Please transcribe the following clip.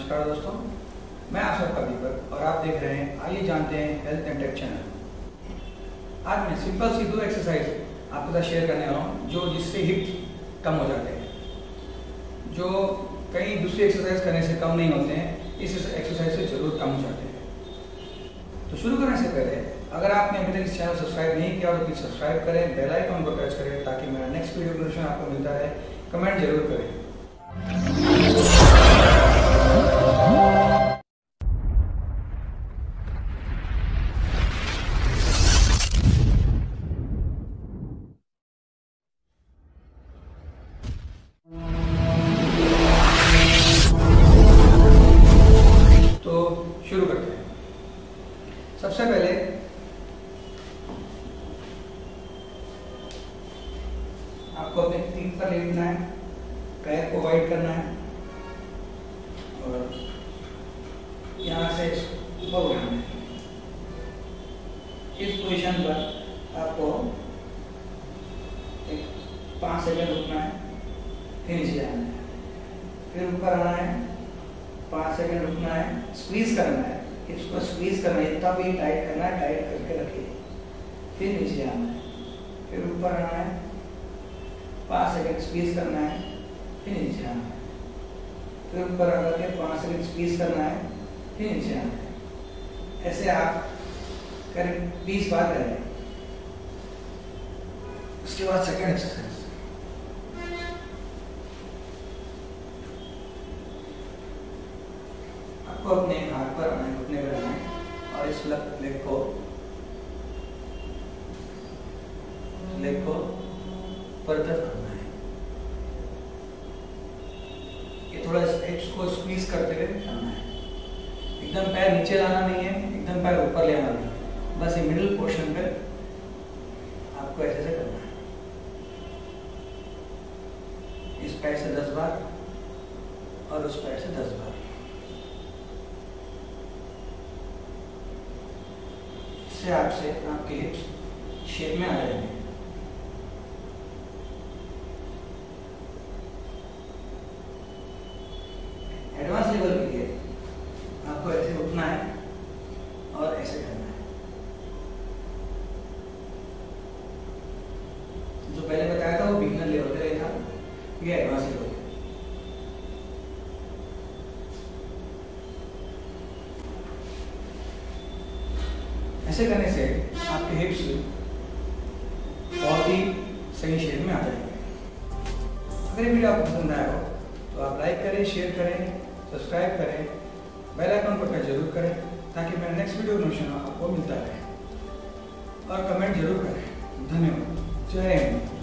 नमस्कार दोस्तों, मैं आप सबका दीपक और आप देख रहे हैं आइए जानते हैं हेल्थ एंड टेक चैनल। आज मैं सिंपल सी 2 एक्सरसाइज आपके साथ शेयर करने वाला हूँ जो जिससे हिप्स कम हो जाते हैं, जो कई दूसरी एक्सरसाइज करने से कम नहीं होते हैं, इस एक्सरसाइज से जरूर कम हो जाते हैं। तो शुरू करने से पहले अगर आपने अभी तक इस चैनल सब्सक्राइब नहीं किया तो प्लीज सब्सक्राइब करें, बेल आइकन को प्रेस करें ताकि मेरा नेक्स्ट वीडियो नोटिफिकेशन आपको मिलता रहे। कमेंट जरूर करें। तो शुरू करते हैं। सबसे पहले आपको अपने सीट पर लेटना है, पैर को वाइड करना है और यहाँ से ऊपर उठाना है। इस पोजीशन पर आपको 5 सेकंड रुकना है, फिर नीचे आना है, फिर ऊपर आना है, 5 सेकंड रुकना है, स्क्वीज करना है, इसको स्क्वीज करना है, इतना भी टाइट करना है, टाइट करके रखिए, फिर नीचे आना है, फिर ऊपर आना है, 5 सेकंड स्क्वीज करना है, फिर नीचे आना है, फिर ऊपर आकर के 5 सेकंड स्क्वीज करना है, फिर नीचे आना है। ऐसे आप करीब 20 बार करें। उसके बाद सेकंड एक्सरसाइज। आपको अपने हाथ पर आना है, घुटने पर आना है और इस लेग को पर तरफ करना है। ये थोड़ा हिप्स को स्क्वीज करते हुए करना है। एकदम पैर नीचे लाना नहीं है, एकदम पैर ऊपर ले आना नहीं है, बस ये मिडिल पोर्शन पे आपको ऐसे से करना है। इस पैर से 10 बार और उस पैर से 10 बार। इससे आपके हिप्स शेप में आ जाएंगे। एडवांस लेवल के लिए आपको ऐसे उठना है और ऐसे करना है। जो पहले बताया था वो बिगिनर लेवल पे था, ये एडवांस लेवल। ऐसे करने से आपके हिप्स बहुत ही सही शेप में आ जाएंगे। अगर ये वीडियो आपको पसंद आया हो तो आप लाइक करें, शेयर करें, सब्सक्राइब करें, बेल आइकन पर प्रेस जरूर करें ताकि मेरा नेक्स्ट वीडियो नोटिफिकेशन आपको मिलता रहे और कमेंट जरूर करें। धन्यवाद। जय हिंद।